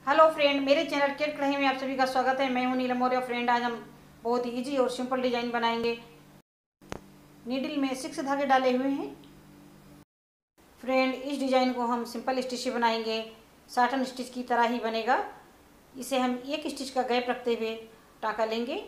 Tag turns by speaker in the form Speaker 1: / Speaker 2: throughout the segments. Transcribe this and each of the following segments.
Speaker 1: Hello friend, मेरे channel cake कढ़ाई में आप सभी का स्वागत है। मैं हूं नीलम मौर्य। फ्रेंड, आज हम बहुत ही इजी और सिंपल डिजाइन बनाएंगे। नीडल में 6 धागे डाले हुए हैं। फ्रेंड, इस डिजाइन को हम सिंपल स्टिच से बनाएंगे, साटन स्टिच की तरह ही बनेगा। इसे हम एक स्टिच का गैप रखते हुए टाका लेंगे।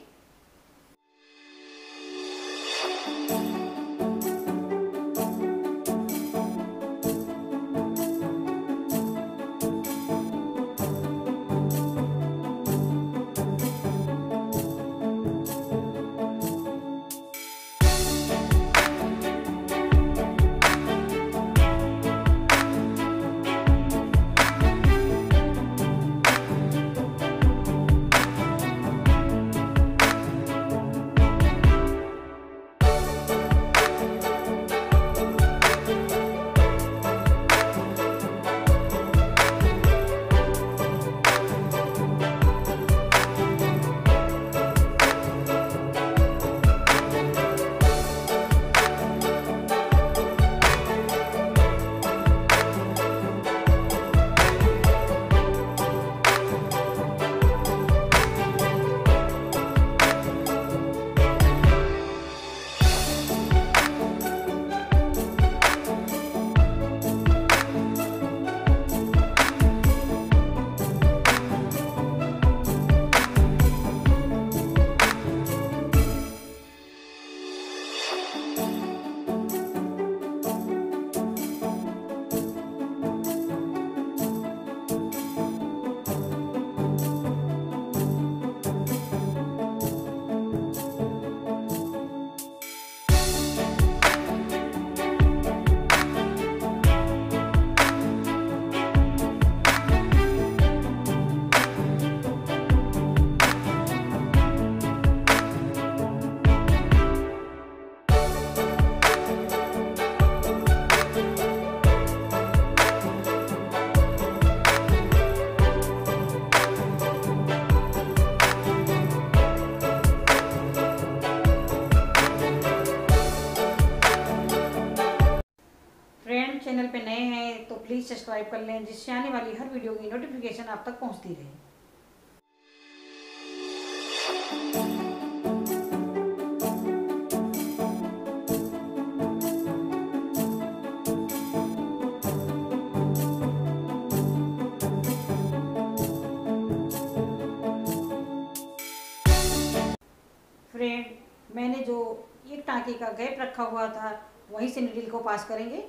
Speaker 1: फ्रेंड, चैनल पे नए हैं तो प्लीज़ सब्सक्राइब कर लें, जिससे आने वाली हर वीडियो की नोटिफिकेशन आप तक पहुंचती रहे। फ्रेंड, मैंने जो एक टाँके का गैप रखा हुआ था वहीं से नीडल को पास करेंगे।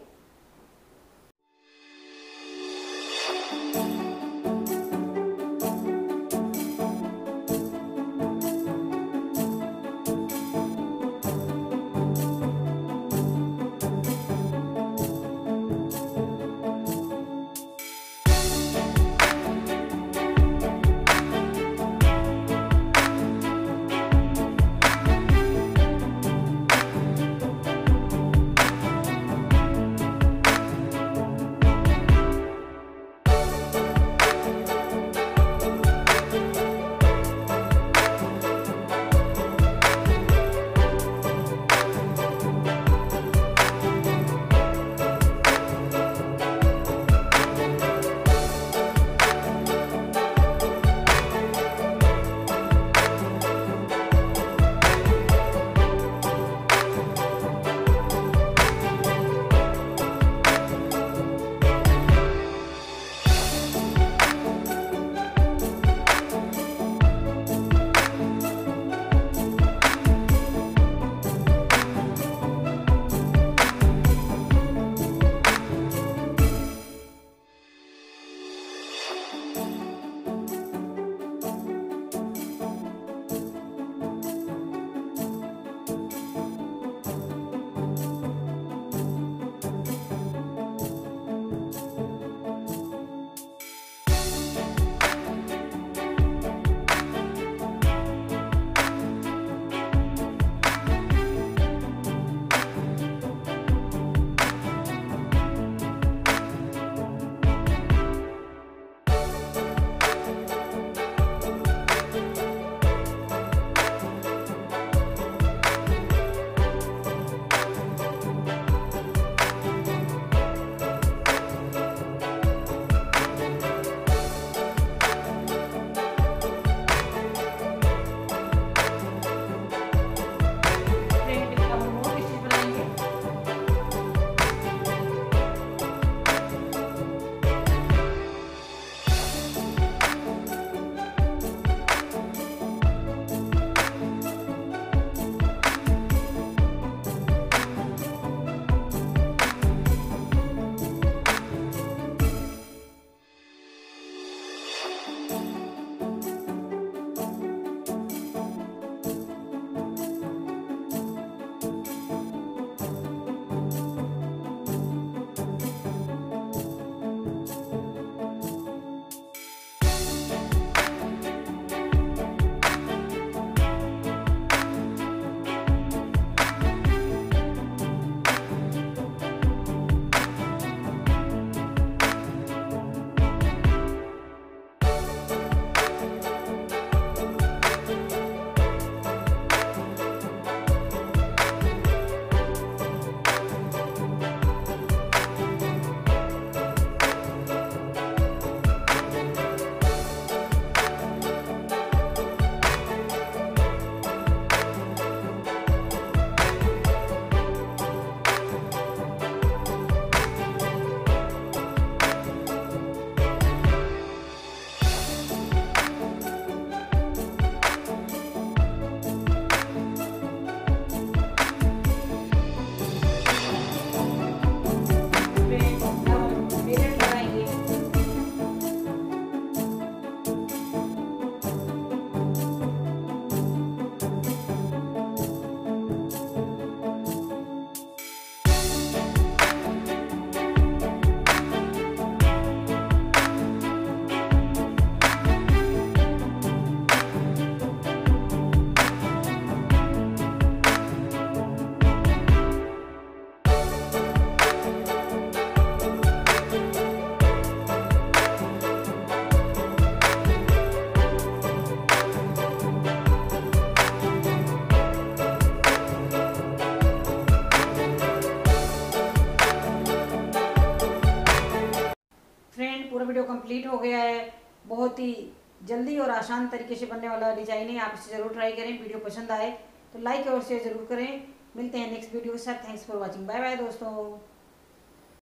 Speaker 1: कंप्लीट हो गया है। बहुत ही जल्दी और आसान तरीके से बनने वाला डिजाइन है। आप इसे ज़रूर ट्राई करें। वीडियो पसंद आए तो लाइक और शेयर ज़रूर करें। मिलते हैं नेक्स्ट वीडियो के साथ। Thanks for watching. Bye bye दोस्तों।